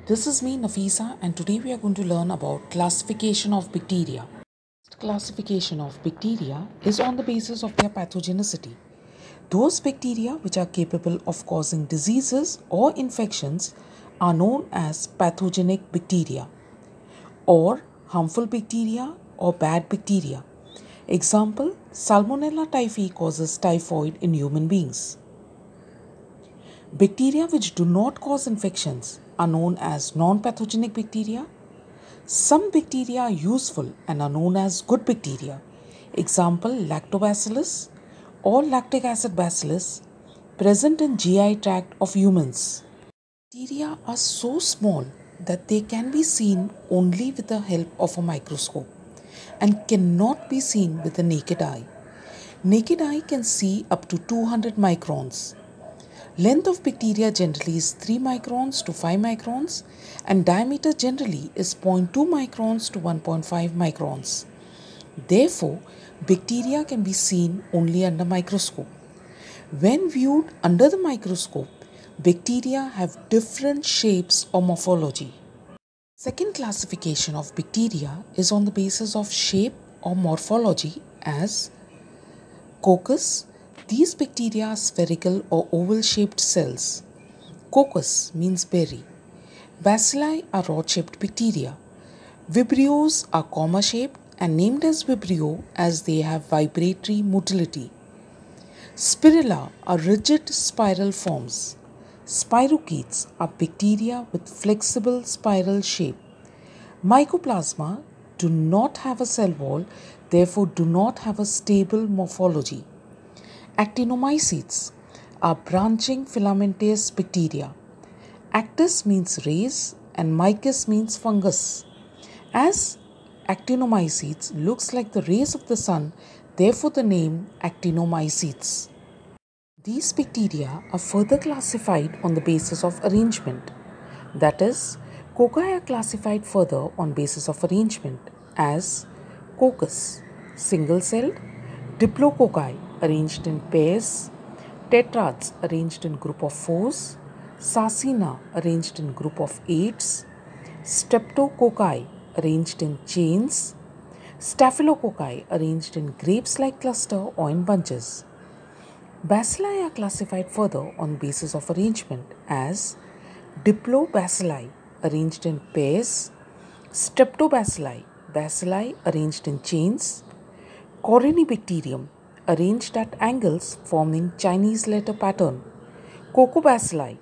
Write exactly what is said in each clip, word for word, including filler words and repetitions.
This is me Nafisa, and today we are going to learn about classification of bacteria. Classification of bacteria is on the basis of their pathogenicity. Those bacteria which are capable of causing diseases or infections are known as pathogenic bacteria, or harmful bacteria or bad bacteria. Example, Salmonella typhi causes typhoid in human beings. Bacteria which do not cause infections are known as non-pathogenic bacteria. Some bacteria are useful and are known as good bacteria. Example, lactobacillus or lactic acid bacillus present in G I tract of humans. Bacteria are so small that they can be seen only with the help of a microscope and cannot be seen with the naked eye. Naked eye can see up to two hundred microns. Length of bacteria generally is three microns to five microns, and diameter generally is zero point two microns to one point five microns. Therefore, bacteria can be seen only under microscope. When viewed under the microscope, bacteria have different shapes or morphology. Second classification of bacteria is on the basis of shape or morphology as coccus. These bacteria are spherical or oval-shaped cells. Coccus means berry. Bacilli are rod-shaped bacteria. Vibrios are comma-shaped and named as Vibrio as they have vibratory motility. Spirilla are rigid spiral forms. Spirochetes are bacteria with flexible spiral shape. Mycoplasma do not have a cell wall, therefore do not have a stable morphology. Actinomycetes are branching filamentous bacteria. Actis means rays and mycus means fungus. As actinomycetes looks like the rays of the sun, therefore the name actinomycetes. These bacteria are further classified on the basis of arrangement. That is, cocci are classified further on basis of arrangement as coccus, single-celled, diplococci arranged in pairs, tetrads arranged in group of fours, sarcina arranged in group of eights, streptococci arranged in chains, staphylococci arranged in grapes-like cluster or in bunches. Bacilli are classified further on basis of arrangement as diplobacilli arranged in pairs, streptobacilli, bacilli arranged in chains, Corynebacterium arranged at angles forming Chinese letter pattern, Coccobacilli.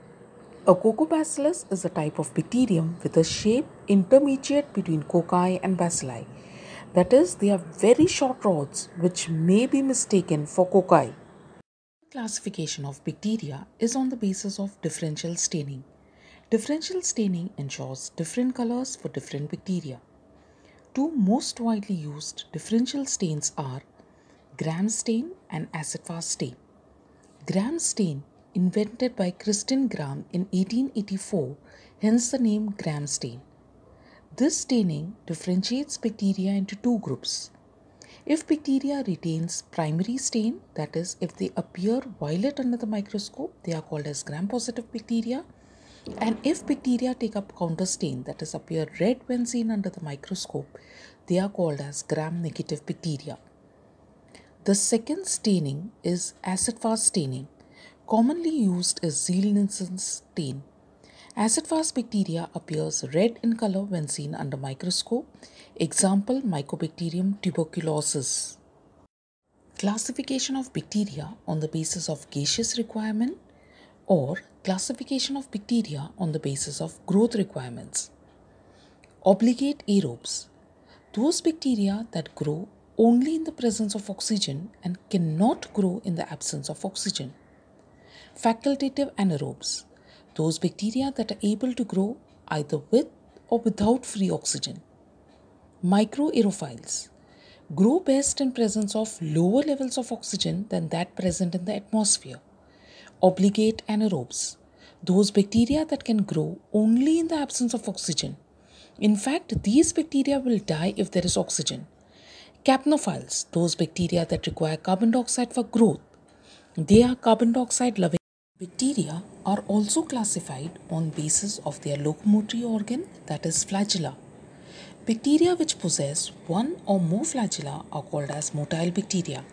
A Coccobacillus is a type of bacterium with a shape intermediate between cocci and bacilli. That is, they have very short rods which may be mistaken for cocci. Classification of bacteria is on the basis of differential staining. Differential staining ensures different colors for different bacteria. Two most widely used differential stains are Gram stain and acid-fast stain. Gram stain invented by Christian Gram in eighteen eighty-four, hence the name Gram stain. This staining differentiates bacteria into two groups. If bacteria retains primary stain, that is, if they appear violet under the microscope, they are called as gram-positive bacteria. And if bacteria take up counter stain, that is, appear red when seen under the microscope, they are called as gram-negative bacteria. The second staining is acid-fast staining. Commonly used is Ziel-Nielsen's stain. Acid-fast bacteria appears red in color when seen under microscope. Example, Mycobacterium tuberculosis. Classification of bacteria on the basis of gaseous requirement or classification of bacteria on the basis of growth requirements. Obligate aerobes. Those bacteria that grow only in the presence of oxygen and cannot grow in the absence of oxygen. Facultative anaerobes. Those bacteria that are able to grow either with or without free oxygen. Microaerophiles. Grow best in presence of lower levels of oxygen than that present in the atmosphere. Obligate anaerobes. Those bacteria that can grow only in the absence of oxygen. In fact, these bacteria will die if there is oxygen. Capnophiles, those bacteria that require carbon dioxide for growth. They are carbon dioxide loving Bacteria are also classified on basis of their locomotory organ, that is flagella. Bacteria which possess one or more flagella are called as motile bacteria,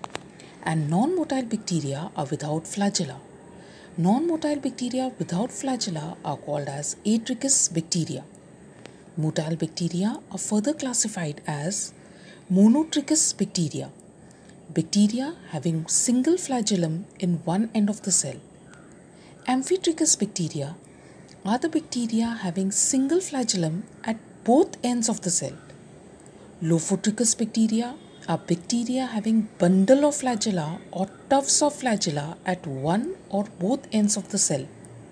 and non-motile bacteria are without flagella. Non-motile bacteria without flagella are called as atrichous bacteria. Motile bacteria are further classified as monotrichous bacteria, bacteria having single flagellum in one end of the cell. Amphitrichous bacteria are the bacteria having single flagellum at both ends of the cell. Lophotrichous bacteria are bacteria having bundle of flagella or tufts of flagella at one or both ends of the cell.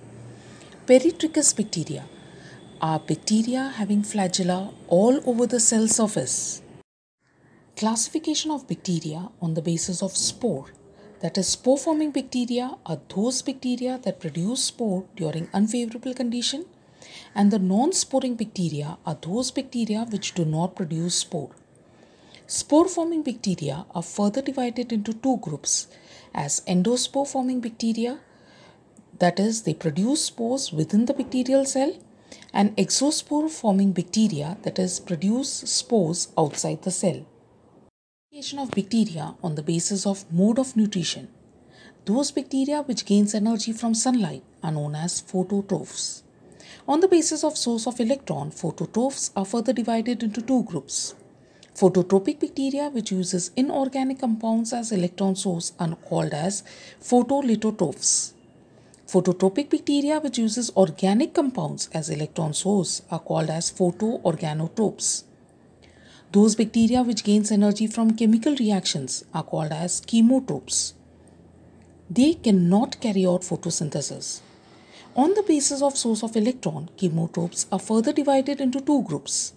Peritrichous bacteria are bacteria having flagella all over the cell surface. Classification of bacteria on the basis of spore, that is, spore-forming bacteria are those bacteria that produce spore during unfavorable condition, and the non-sporing bacteria are those bacteria which do not produce spore. Spore-forming bacteria are further divided into two groups as endospore-forming bacteria, that is, they produce spores within the bacterial cell, and exospore-forming bacteria, that is, produce spores outside the cell. Classification of bacteria on the basis of mode of nutrition. Those bacteria which gains energy from sunlight are known as phototrophs. On the basis of source of electron, phototrophs are further divided into two groups. Phototropic bacteria which uses inorganic compounds as electron source are called as photolithotrophs. Phototropic bacteria which uses organic compounds as electron source are called as photoorganotrophs. Those bacteria which gains energy from chemical reactions are called as chemotrophs. They cannot carry out photosynthesis. On the basis of source of electron, chemotrophs are further divided into two groups.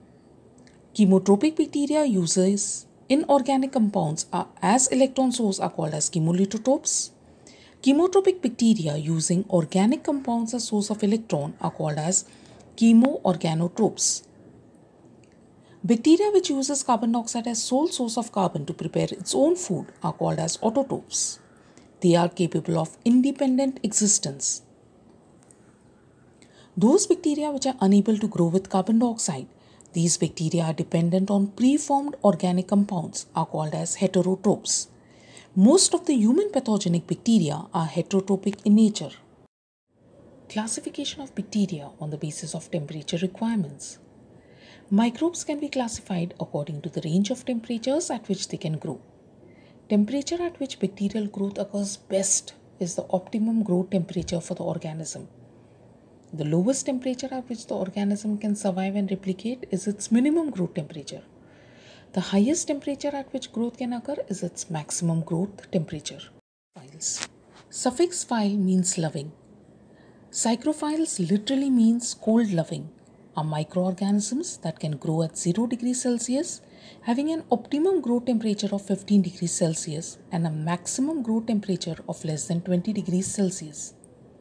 Chemotropic bacteria uses inorganic compounds as electron source are called as chemolithotrophs. Chemotropic bacteria using organic compounds as source of electron are called as chemoorganotrophs. Bacteria which uses carbon dioxide as sole source of carbon to prepare its own food are called as autotrophs. They are capable of independent existence. Those bacteria which are unable to grow with carbon dioxide, these bacteria are dependent on preformed organic compounds are called as heterotrophs. Most of the human pathogenic bacteria are heterotrophic in nature. Classification of bacteria on the basis of temperature requirements. Microbes can be classified according to the range of temperatures at which they can grow. Temperature at which bacterial growth occurs best is the optimum growth temperature for the organism. The lowest temperature at which the organism can survive and replicate is its minimum growth temperature. The highest temperature at which growth can occur is its maximum growth temperature. Philes. Suffix phile means loving. Psychrophiles literally means cold loving, are microorganisms that can grow at zero degrees Celsius, having an optimum growth temperature of fifteen degrees Celsius and a maximum growth temperature of less than twenty degrees Celsius.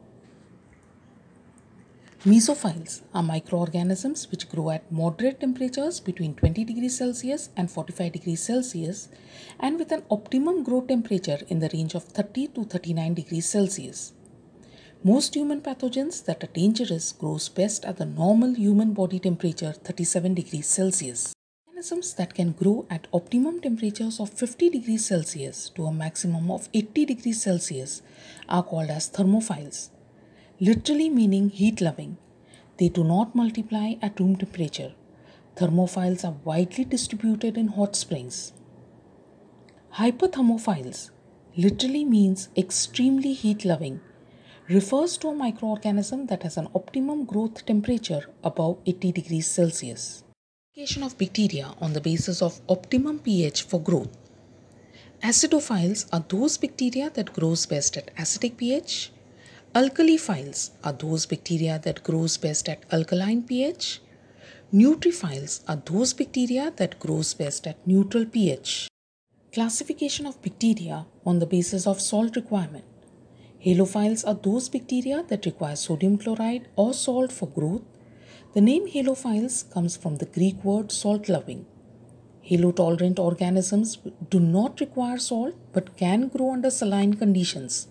Mesophiles are microorganisms which grow at moderate temperatures between twenty degrees Celsius and forty-five degrees Celsius and with an optimum growth temperature in the range of thirty to thirty-nine degrees Celsius. Most human pathogens that are dangerous grows best at the normal human body temperature thirty-seven degrees Celsius. Organisms that can grow at optimum temperatures of fifty degrees Celsius to a maximum of eighty degrees Celsius are called as thermophiles, literally meaning heat-loving. They do not multiply at room temperature. Thermophiles are widely distributed in hot springs. Hyperthermophiles literally means extremely heat-loving, refers to a microorganism that has an optimum growth temperature above eighty degrees Celsius. Classification of bacteria on the basis of optimum pH for growth. Acidophiles are those bacteria that grows best at acidic pH. Alkaliphiles are those bacteria that grows best at alkaline pH. Neutrophiles are those bacteria that grows best at neutral pH. Classification of bacteria on the basis of salt requirement. Halophiles are those bacteria that require sodium chloride or salt for growth. The name halophiles comes from the Greek word salt-loving. Halotolerant organisms do not require salt but can grow under saline conditions.